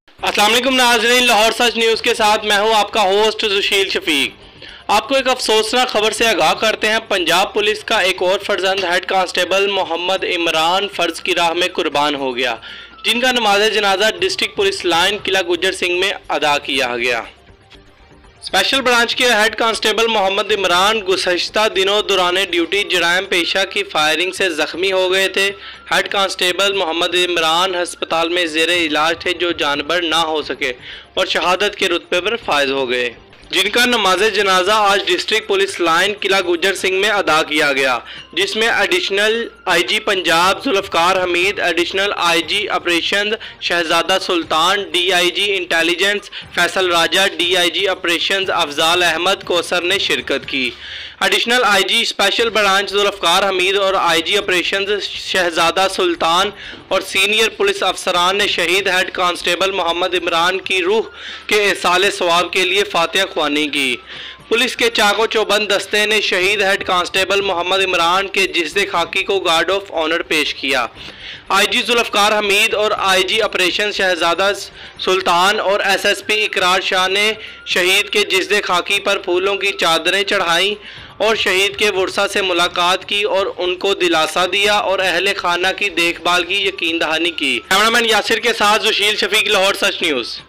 अस्सलाम वालेकुम नाज़रीन, लाहौर सच न्यूज़ के साथ मैं हूं आपका होस्ट सुशील शफीक। आपको एक अफसोसनाक खबर से आगाह करते हैं। पंजाब पुलिस का एक और फर्जंद हेड कांस्टेबल मोहम्मद इमरान फ़र्ज की राह में कुर्बान हो गया, जिनका नमाज जनाजा डिस्ट्रिक्ट पुलिस लाइन किला गुजर सिंह में अदा किया गया। स्पेशल ब्रांच के हेड कांस्टेबल मोहम्मद इमरान गुज़श्ता दिनों दौरान ड्यूटी जराइम पेशा की फायरिंग से ज़ख्मी हो गए थे। हेड कांस्टेबल मोहम्मद इमरान हस्पताल में ज़ेरे इलाज थे, जो जानबर ना हो सके और शहादत के रुतबे पर फायज हो गए, जिनका नमाज जनाजा आज डिस्ट्रिक्ट पुलिस लाइन किला गुजर सिंह में अदा किया गया, जिसमें additional IG Punjab Zulfiqar Hameed, additional IG operation Shahzada Sultan, DIG intelligence Faisal Raja, DIG operations Afzal Ahmad Kausar ने शिरकत की। Additional IG special branch Zulfiqar Hameed और आईजी ऑपरेशंस शहजादा सुल्तान और सीनियर पुलिस अफसरान ने शहीद हेड कांस्टेबल मोहम्मद इमरान की रूह के इसाले सवाब के लिए फातिहा ख्वानी की। पुलिस के चाको चौबंद दस्ते ने शहीद हेड कांस्टेबल मोहम्मद इमरान के जिस्से खाकी को गार्ड ऑफ ऑनर पेश किया। आईजी जुल्फ़कार हमीद और आईजी ऑपरेशन शहजादा सुल्तान और एसएसपी इकरार शाह ने शहीद के जिस्से खाकी पर फूलों की चादरें चढ़ाई और शहीद के वर्सा से मुलाकात की और उनको दिलासा दिया और अहले खाना की देखभाल की यकीन दहानी की। कैमरामैन यासिर के साथ सुशील शफीक, लाहौर सच न्यूज़।